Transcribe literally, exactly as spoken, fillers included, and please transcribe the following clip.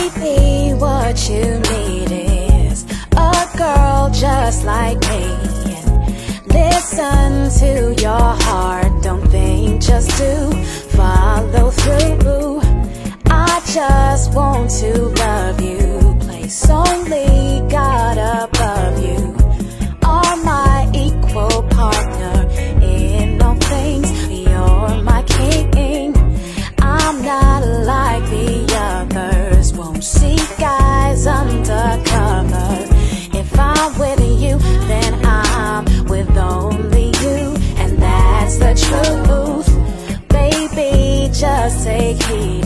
Baby, what you need is a girl just like me. Listen to your heart, don't think, just to follow through. I just want to love you, place only God above you. Are my equal partner in all things, you're my king. I'm not like the others, won't see guys undercover. If I'm with you, then I'm with only you, and that's the truth. Baby, just take heed